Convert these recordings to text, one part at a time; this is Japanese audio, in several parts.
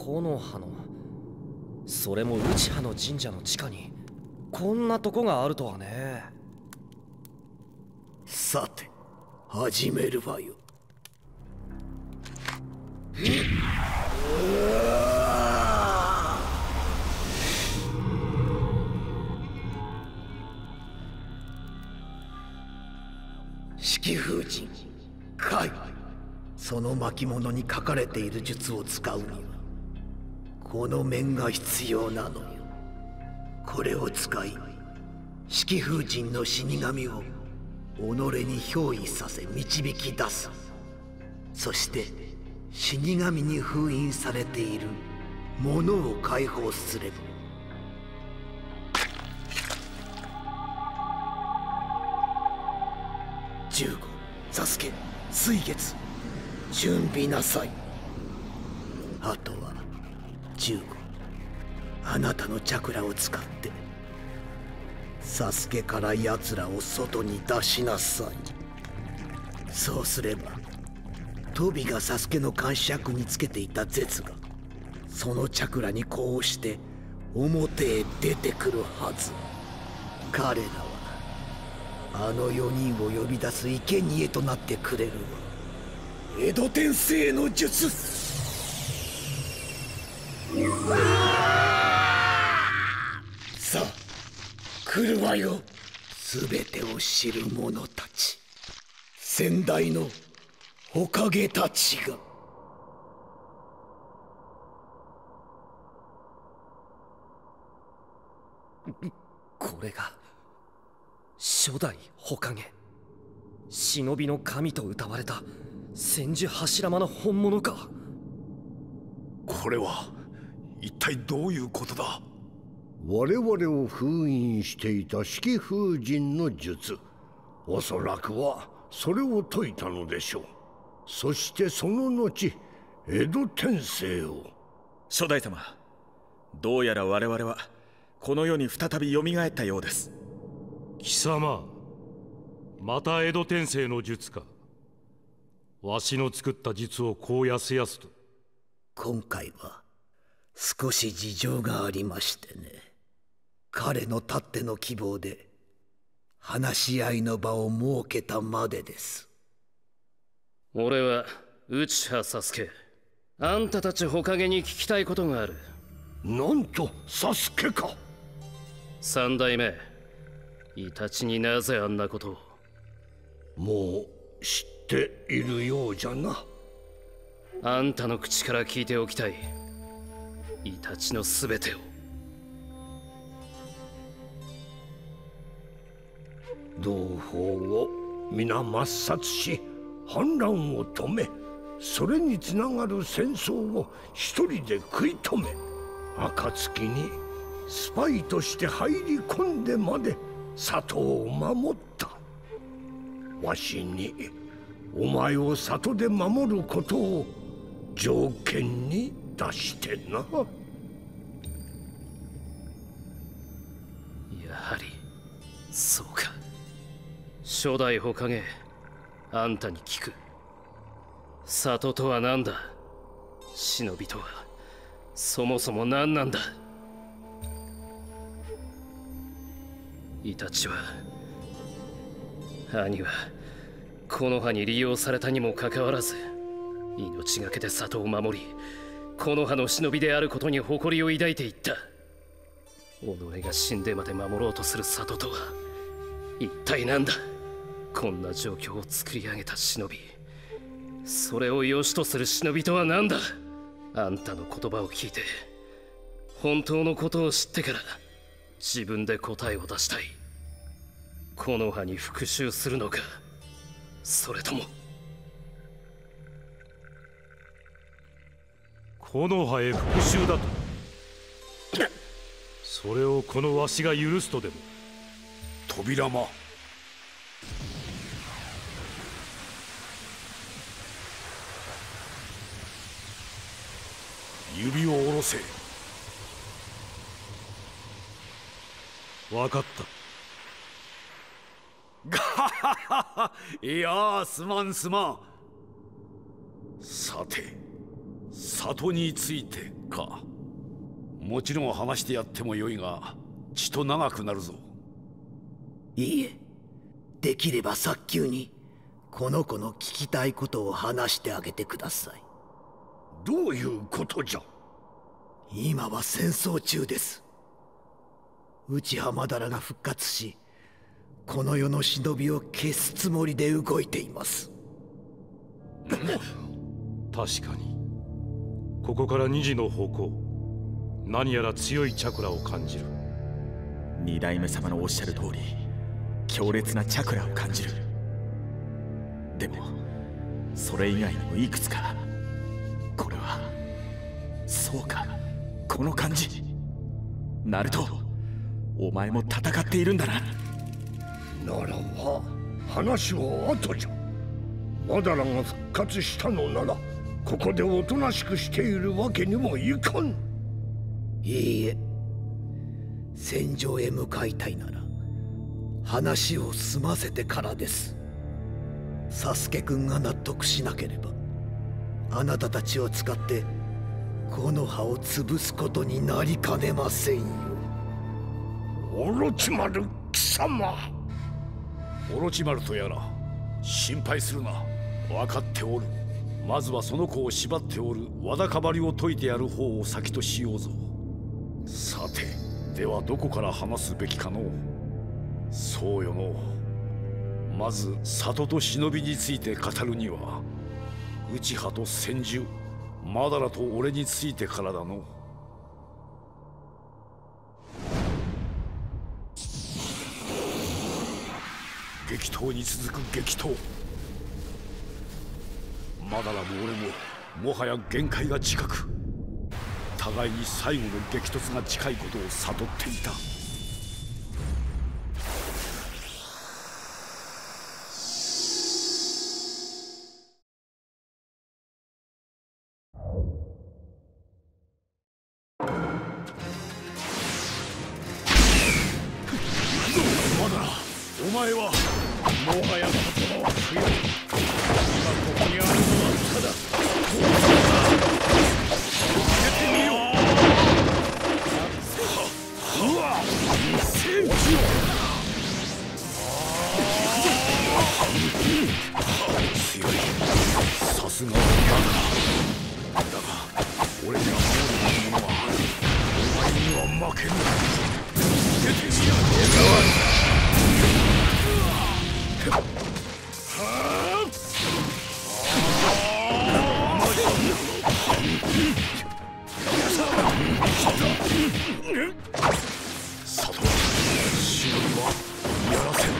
木の葉の、それも内葉の神社の地下にこんなとこがあるとはね。 さて始めるわよ。式風神カイ、その巻物に書かれている術を使うにはこの面が必要なのよ。これを使い式風神の死神を己に憑依させ導き出す。そして死神に封印されているものを解放すれば、15、サスケ、水月、準備なさい。あとは15、あなたのチャクラを使ってサスケから奴らを外に出しなさい。そうすればトビがサスケの監視役につけていた絶がそのチャクラにこうして表へ出てくるはず。彼らはあの4人を呼び出す生贄となってくれるわ。江戸天聖の術。さあ来るわよ、全てを知る者たち、先代の火影たちが。 これが初代火影、忍びの神と謳われた千手柱間の本物か。 これは一体どういうことだ。 我々を封印していた式風神の術、おそらくはそれを解いたのでしょう。そしてその後江戸天聖を。 初代様、どうやら我々はこの世に再び蘇ったようです。 貴様、また江戸天聖の術か。わしの作った術をこうやすやすと。 今回は少し事情がありましてね。彼のたっての希望で話し合いの場を設けたまでです。 俺は内葉サスケ、あんたたち火影に聞きたいことがある。 なんとサスケか。 三代目イタチになぜあんなことを。 もう知っているようじゃな。 あんたの口から聞いておきたい、イタチの全てを。 同胞を皆抹殺し反乱を止め、それにつながる戦争を一人で食い止め、暁にスパイとして入り込んでまで里を守った。わしにお前を里で守ることを条件に出してな。 やはりそうか。初代火影、あんたに聞く。里とは何だ、忍びとはそもそも何なんだ。イタチは、兄は木の葉に利用されたにもかかわらず命がけで里を守り、木の葉の忍びであることに誇りを抱いていった。己が死んでまで守ろうとする里とは一体何だ。こんな状況を作り上げた忍び、それを良しとする忍びとは何だ。あんたの言葉を聞いて本当のことを知ってから自分で答えを出したい。木の葉に復讐するのか、それとも木の葉へ復讐だと。それをこのわしが許すとでも。 扉間、指を下ろせ。 分かった。 ガハハハ。いやー、すまんすまん。さて里についてか。もちろん話してやってもよいが、ちと長くなるぞ。 いいえ、できれば早急にこの子の聞きたいことを話してあげてください。 どういうことじゃ。 今は戦争中です。内葉マダラが復活し、この世の忍びを消すつもりで動いています。 確かにここから2時の方向、何やら強いチャクラを感じる。 二代目様のおっしゃる通り、強烈なチャクラを感じる。でもそれ以外にもいくつか。これはそうか、この感じ。ナルト、お前も戦っているんだな。 ならば話は後じゃ。マダラが復活したのなら、ここでおとなしくしているわけにもいかん。 いいえ、戦場へ向かいたいなら話を済ませてからです。サスケくんが納得しなければ、あなたたちを使って木の葉を潰すことになりかねませんよ。 オロチマル貴様。 オロチマルとやら心配するな。分かっておる。まずはその子を縛っておるわだかまりを解いてやる方を先としようぞ。さて、ではどこから話すべきかのう。そうよの。まず里と忍びについて語るには、内葉と千住、マダラと俺についてからだの。激闘に続く激闘。マダラも俺ももはや限界が近く、互いに最後の激突が近いことを悟っていた。マダラ、お前はもはや言葉は不要。今ここにあるのはただ受けてみよう。うわっ、戦場。強い。さすがはバカ。だが俺には勝利のものはある。お前には負けぬ。受けてみよう。佐藤、忍びはやらせん。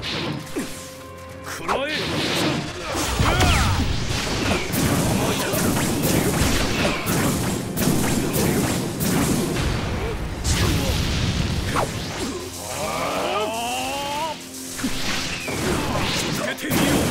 食らえ。受けてみよう。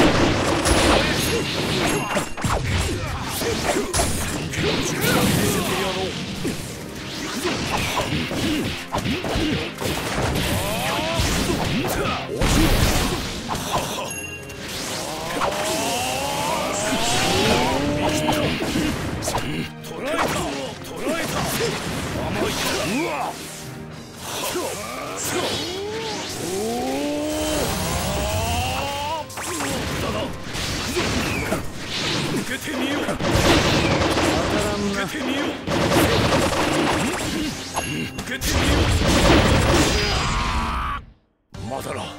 マダラ、なぜ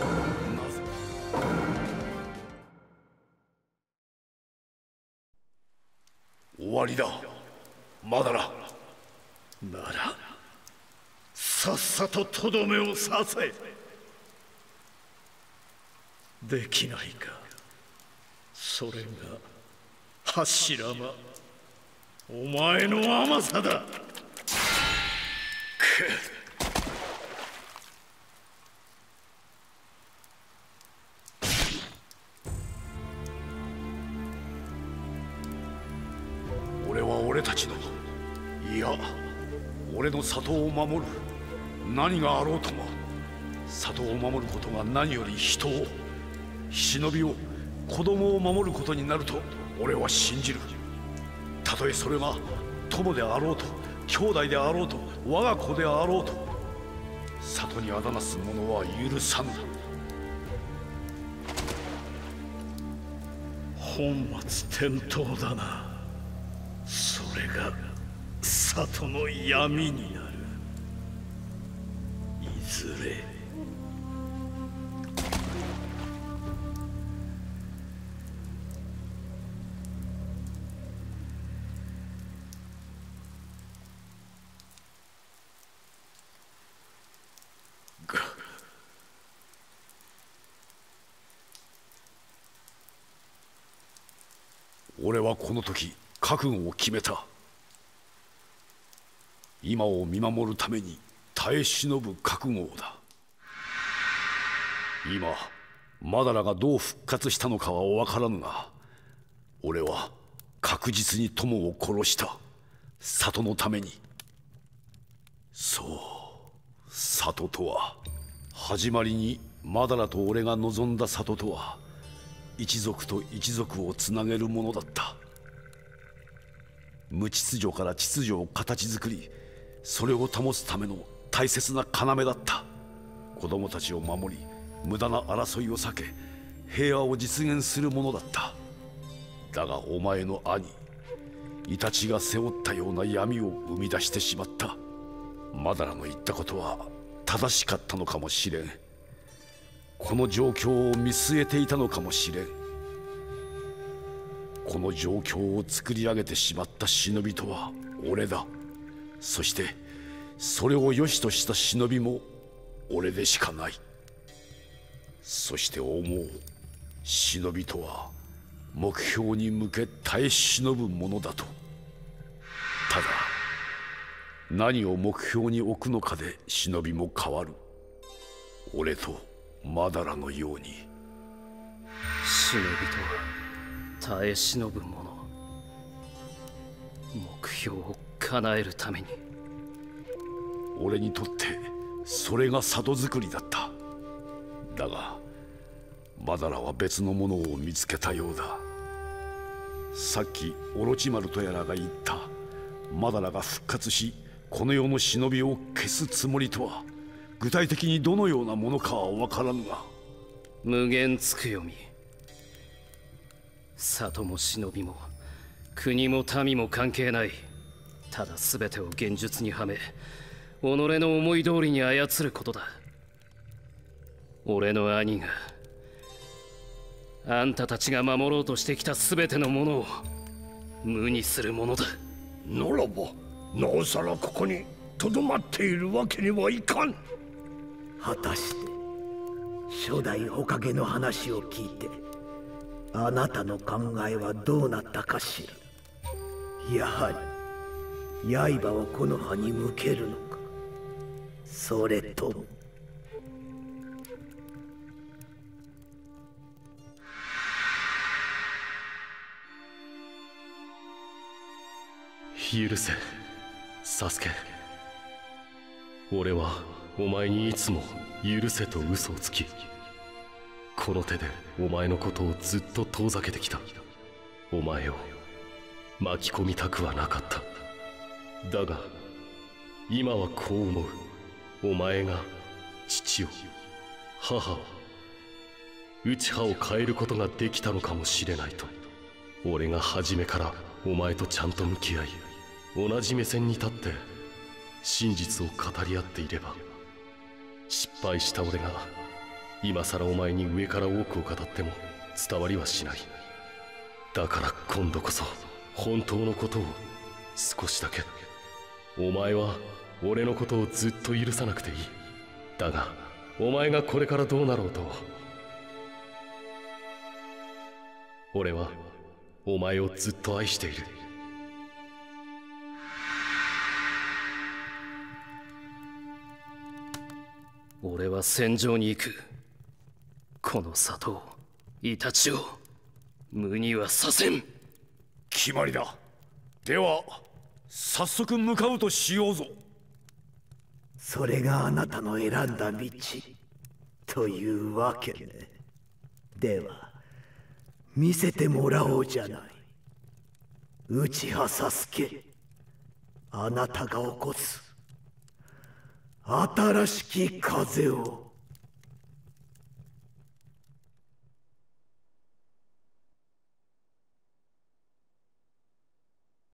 終わりだ。マダラ。 ならさっさととどめを刺せ。できないか。それが柱間、お前の甘さだ。 俺は俺たちの、いや俺の里を守る。何があろうとも里を守ることが何より人を、忍びを、子供を守ることになると俺は信じる。たとえそれが友であろうと兄弟であろうと我が子であろうと里にあだなす者は許さぬ。 本末転倒だな。それが里の闇になる。いずれ俺はこの時覚悟を決めた。今を見守るために耐え忍ぶ覚悟だ。今マダラがどう復活したのかは分からぬが、俺は確実に友を殺した。里のために。そう里とは、始まりにマダラと俺が望んだ里とは、一族と一族をつなげるものだった。無秩序から秩序を形作り、それを保つための大切な要だった。子供たちを守り、無駄な争いを避け、平和を実現するものだった。だがお前の兄イタチが背負ったような闇を生み出してしまった。マダラの言ったことは正しかったのかもしれん。この状況を見据えていたのかもしれん。この状況を作り上げてしまった忍びとは俺だ。そしてそれを良しとした忍びも俺でしかない。そして思う、忍びとは目標に向け耐え忍ぶものだと。ただ何を目標に置くのかで忍びも変わる。俺とマダラのように。 忍びとは耐え忍ぶもの。目標を叶えるために。 俺にとってそれが里作りだった。だがマダラは別のものを見つけたようだ。さっきオロチマルとやらが言ったマダラが復活しこの世の忍びを消すつもりとは、具体的にどのようなものかは分からぬが。 無限つくよみ。里も忍びも国も民も関係ない。ただ全てを現実にはめ、己の思い通りに操ることだ。俺の兄があんたたちが守ろうとしてきた全てのものを無にするものだ。 ならばなおさらここにとどまっているわけにはいかん。 果たして初代火影の話を聞いてあなたの考えはどうなったかしら。やはり刃を木の葉に向けるのか、それとも。 許せ、サスケ。俺はお前にいつも許せと嘘をつき、この手でお前のことをずっと遠ざけてきた。お前を巻き込みたくはなかった。だが今はこう思う。お前が父を、母を、内葉を変えることができたのかもしれないと。俺が初めからお前とちゃんと向き合い、同じ目線に立って真実を語り合っていれば、失敗した俺が今さらお前に上から多くを語っても伝わりはしない。だから今度こそ本当のことを少しだけ。お前は俺のことをずっと許さなくていい。だがお前がこれからどうなろうと、俺はお前をずっと愛している。 俺は戦場に行く。この里を、イタチを無にはさせん。 決まりだ。では早速向かうとしようぞ。 それがあなたの選んだ道というわけね。では見せてもらおうじゃない、内葉サスケ。 あなたが起こす新しき風を